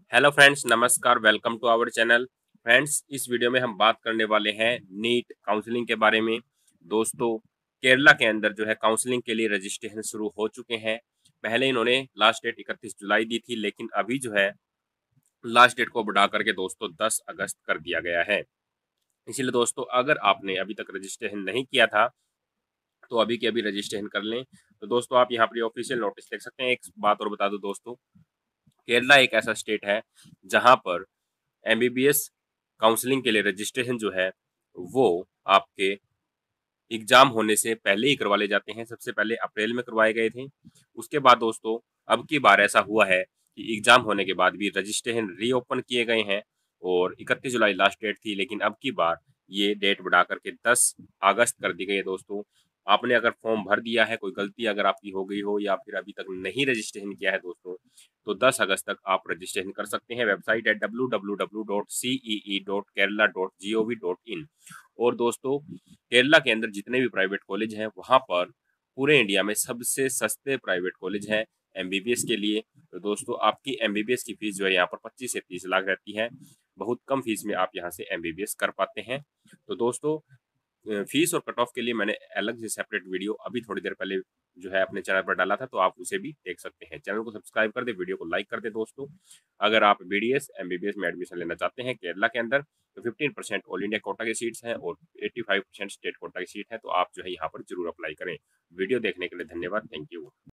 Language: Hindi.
हेलो फ्रेंड्स, नमस्कार। Welcome to our channel. Friends, इस वीडियो में हम बात करने वाले हैं नीट काउंसलिंग के बारे में। दोस्तों, केरला के अंदर जो है काउंसलिंग के लिए रजिस्ट्रेशन शुरू हो चुके हैं। पहले इन्होंने लास्ट डेट 31 जुलाई दी थी, लेकिन अभी जो है लास्ट डेट को बढ़ा करके दोस्तों 10 अगस्त कर दिया गया है। इसीलिए दोस्तों, अगर आपने अभी तक रजिस्ट्रेशन नहीं किया था तो अभी के अभी रजिस्ट्रेशन कर लें। तो दोस्तों, आप यहाँ पर ऑफिशियल नोटिस देख सकते हैं। एक बात और बता दूं दोस्तों, केरला एक ऐसा स्टेट है जहां पर एमबीबीएस काउंसलिंग के लिए रजिस्ट्रेशन जो है वो आपके एग्जाम होने से पहले ही करवा ले जाते हैं। सबसे पहले अप्रैल में करवाए गए थे। उसके बाद दोस्तों, अब की बार ऐसा हुआ है कि एग्जाम होने के बाद भी रजिस्ट्रेशन रीओपन किए गए हैं और 31 जुलाई लास्ट डेट थी, लेकिन अब की बार ये डेट बढ़ा करके 10 अगस्त कर दी गई है। दोस्तों, आपने अगर फॉर्म भर दिया है, कोई गलती अगर आपकी हो गई हो या फिर अभी तक नहीं रजिस्ट्रेशन किया है दोस्तों, तो 10 अगस्त तक आप रजिस्ट्रेशन कर सकते हैं। वेबसाइट है www.cee.kerala.gov.in। और दोस्तों, केरला के अंदर जितने भी प्राइवेट कॉलेज हैं वहां पर पूरे इंडिया में सबसे सस्ते प्राइवेट कॉलेज हैं एमबीबीएस के लिए। तो दोस्तों, आपकी एमबीबीएस की फीस जो है यहाँ पर 25 से 30 लाख रहती है। बहुत कम फीस में आप यहाँ से एमबीबीएस कर पाते हैं। तो दोस्तों, फीस और कट ऑफ के लिए मैंने अलग से सेपरेट वीडियो अभी थोड़ी देर पहले जो है अपने चैनल पर डाला था, तो आप उसे भी देख सकते हैं। चैनल को सब्सक्राइब कर दे, वीडियो को लाइक कर दे। दोस्तों, अगर आप बीडीएस एमबीबीएस में एडमिशन लेना चाहते हैं केरला के अंदर, तो 15% ऑल इंडिया कोटा की सीट्स हैं और 85% स्टेट कोटा की सीट है। तो आप जो है यहाँ पर जरूर अप्लाई करें। वीडियो देखने के लिए धन्यवाद। Thank you.